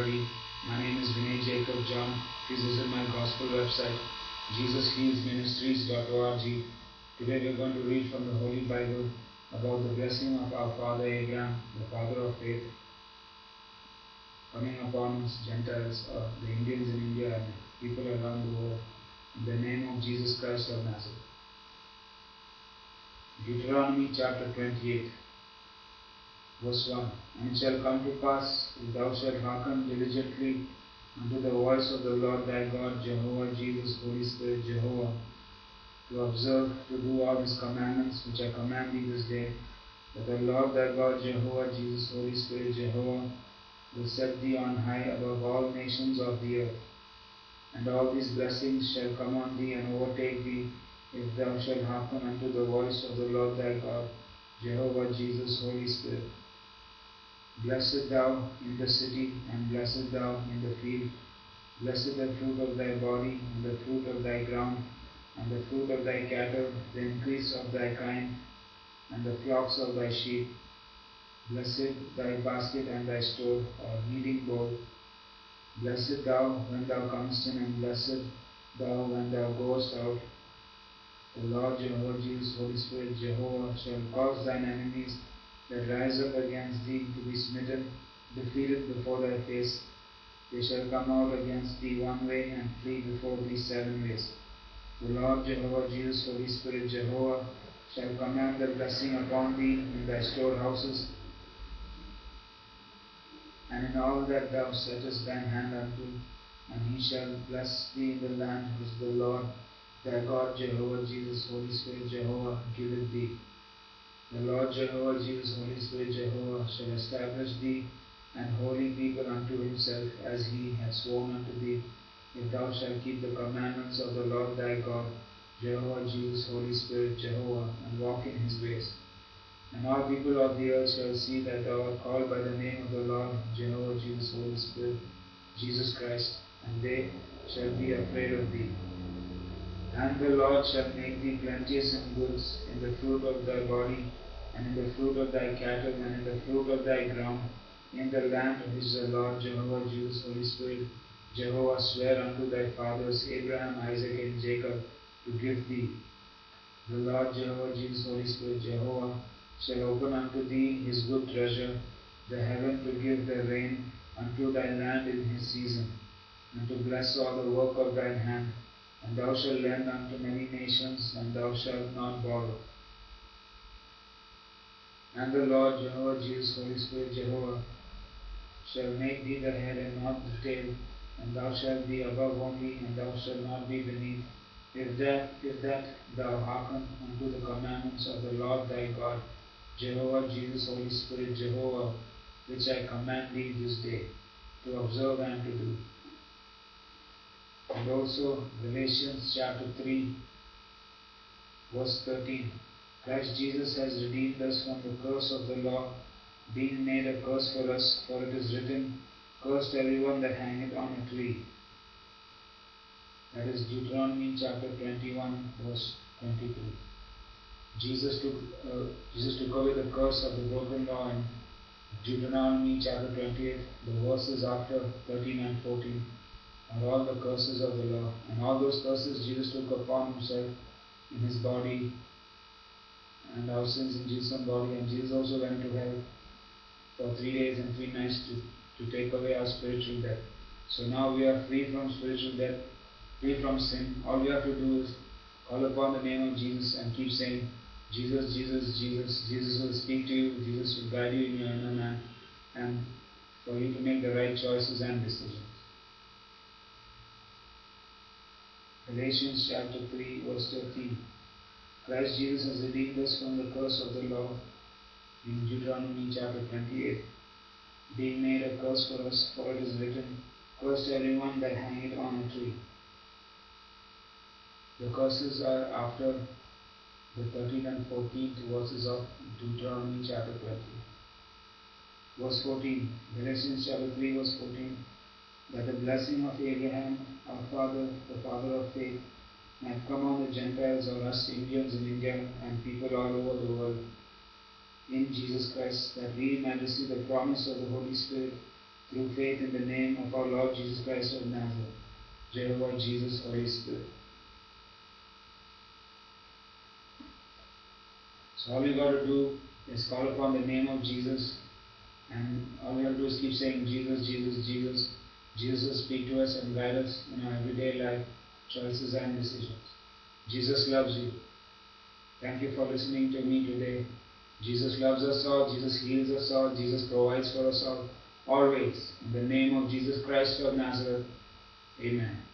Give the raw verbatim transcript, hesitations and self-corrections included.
study. My name is Vinay Jacob John. Please visit my gospel website, jesus heals ministries dot org. Today we are going to read from the Holy Bible about the blessing of our father Abraham, the father of faith, coming upon us Gentiles, or the Indians in India and people around the world, in the name of Jesus Christ of Nazareth. Deuteronomy chapter twenty-eight, verse one. And it shall come to pass, if thou shalt hearken diligently unto the voice of the Lord thy God, Jehovah, Jesus, Holy Spirit, Jehovah, to observe, to do all his commandments which I command thee this day, that the Lord thy God, Jehovah, Jesus, Holy Spirit, Jehovah, will set thee on high above all nations of the earth. And all these blessings shall come on thee and overtake thee, if thou shalt hearken unto the voice of the Lord thy God, Jehovah, Jesus, Holy Spirit. Blessed thou in the city, and blessed thou in the field. Blessed the fruit of thy body, and the fruit of thy ground, and the fruit of thy cattle, the increase of thy kind, and the flocks of thy sheep. Blessed thy basket and thy store, or kneading bowl. Blessed thou when thou comest in, and blessed thou when thou goest out. The Lord Jehovah, Jesus, Holy Spirit, Jehovah, shall cause thine enemies that rise up against thee to be smitten, defeated before thy face. They shall come out against thee one way, and flee before thee seven ways. The Lord Jehovah, Jesus, Holy Spirit, Jehovah, shall command the blessing upon thee in thy storehouses, and in all that thou settest thine hand unto, and he shall bless thee in the land which the Lord thy God, Jehovah, Jesus, Holy Spirit, Jehovah, giveth thee. The Lord Jehovah, Jesus, Holy Spirit, Jehovah, shall establish thee an holy people unto himself, as he hath sworn unto thee, if thou shalt keep the commandments of the Lord thy God, Jehovah, Jesus, Holy Spirit, Jehovah, and walk in his ways. And all people of the earth shall see that thou art called by the name of the Lord, Jehovah, Jesus, Holy Spirit, Jesus Christ, and they shall be afraid of thee. And the Lord shall make thee plenteous in goods, in the fruit of thy body, and in the fruit of thy cattle, and in the fruit of thy ground, in the land which the Lord Jehovah, Jesus, Holy Spirit, Jehovah sware unto thy fathers, Abraham, Isaac, and Jacob, to give thee. The Lord Jehovah, Jesus, Holy Spirit, Jehovah, shall open unto thee his good treasure, the heaven, to give the rain unto thy land in his season, and to bless all the work of thine hand. And thou shalt lend unto many nations, and thou shalt not borrow. And the Lord Jehovah, Jesus, Holy Spirit, Jehovah, shall make thee the head and not the tail, and thou shalt be above only, and thou shalt not be beneath, if that, if that thou hearken unto the commandments of the Lord thy God, Jehovah, Jesus, Holy Spirit, Jehovah, which I command thee this day, to observe and to do. And also Galatians chapter three, verse thirteen. Christ Jesus has redeemed us from the curse of the law, being made a curse for us, for it is written, Cursed everyone that hangeth on a tree. That is Deuteronomy chapter twenty-one, verse twenty-two. Jesus took, uh, Jesus took away the curse of the broken law in Deuteronomy chapter twenty-eight. The verses after thirteen and fourteen are all the curses of the law. And all those curses Jesus took upon himself in his body, and our sins in Jesus' own body. And Jesus also went to hell for three days and three nights to, to take away our spiritual death. So now we are free from spiritual death, free from sin. All we have to do is call upon the name of Jesus and keep saying, Jesus, Jesus, Jesus. Jesus will speak to you. Jesus will guide you in your inner man, and for you to make the right choices and decisions. Galatians chapter three, verse thirteen. Christ Jesus has redeemed us from the curse of the law in Deuteronomy chapter twenty-eight, being made a curse for us, for it is written, Cursed everyone that hangeth on a tree. The curses are after the thirteenth and fourteenth verses of Deuteronomy chapter twenty. Verse fourteen, Galatians chapter three, verse fourteen, that the blessing of Abraham, our father, the father of faith, might come on the Gentiles, or us Indians in India, and people all over the world, in Jesus Christ, that we might receive the promise of the Holy Spirit through faith in the name of our Lord Jesus Christ of Nazareth. Jehovah, Jesus, Holy Spirit. So all we got to do is call upon the name of Jesus, and all we have to do is keep saying Jesus, Jesus, Jesus. Jesus will speak to us and guide us in our everyday life, choices and decisions. Jesus loves you. Thank you for listening to me today. Jesus loves us all. Jesus heals us all. Jesus provides for us all. Always. In the name of Jesus Christ of Nazareth. Amen.